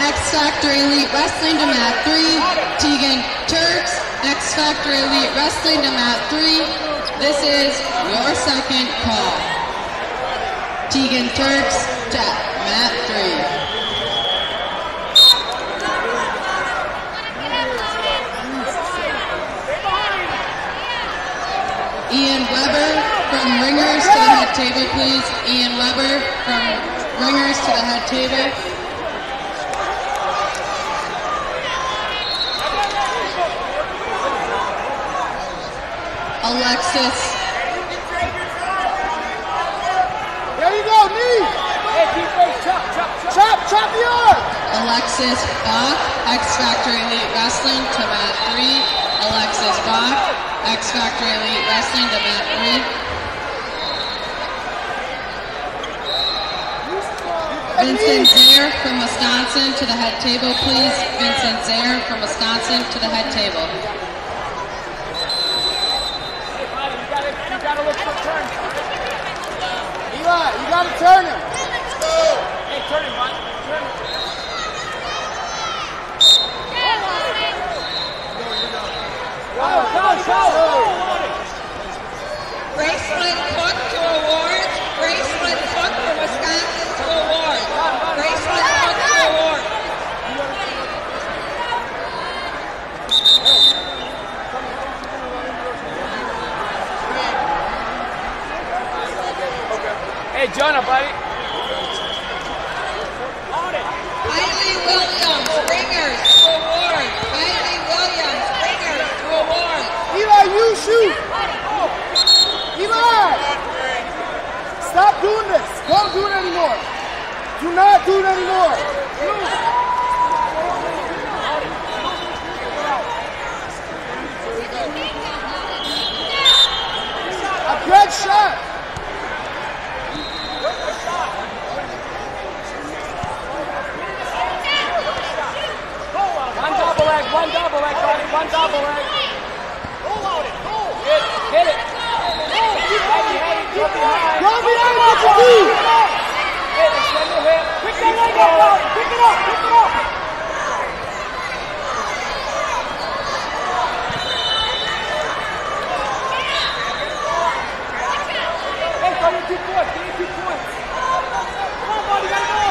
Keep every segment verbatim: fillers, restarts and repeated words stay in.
X Factor Elite Wrestling to mat three. Tegan Turks, X Factor Elite Wrestling to mat three. This is your second call. Tegan Turks to mat three. Ian Weber from Ringers to the head table, please. Ian Weber from Ringers to the head table. Alexis. There you go, knee. Chop, chop, chop, chop the arm. Alexis Bach, X Factor Elite Wrestling to mat three. Alexis Bach, X Factor Elite Wrestling to mat three. Vincent Zaire from Wisconsin to the head table, please. Vincent Zaire from Wisconsin to the head table. You gotta look for turn. Eli, you gotta turn him. Hey, turn him, Mike. Turn him. Go, go, go. Gracelyn Cook to awards. Gracelyn Cook from Wisconsin to awards. Gracelyn Cook to awards. Hey, Jonah, buddy. Kylie Williams, Ringers to awards. Kylie Williams, Ringers to awards. Eli, you shoot. Eli, stop doing this. Don't do it anymore. Do not do it anymore. A good shot. One double leg, one double leg, buddy, one double leg. Go out it, go. Hit, hit it. Go, heavy, heavy, go behind. Go behind, what you do? Hit, extend your hip. Pick that leg up, buddy. Pick it up, pick it up. Hey, throw your two points, give me two points. Come on, buddy, gotta go.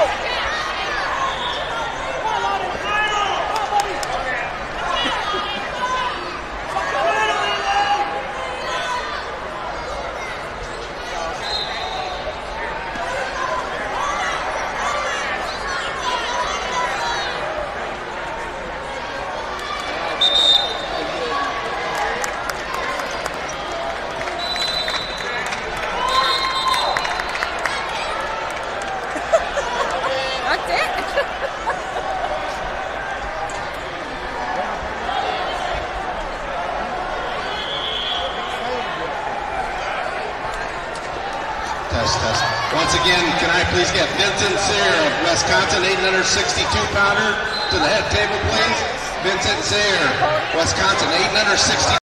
Test, test. Once again, can I please get Vincent Zaire of Wisconsin, eight sixty-two pounder, to the head table, please? Vincent Zaire, Wisconsin, eight sixty-two.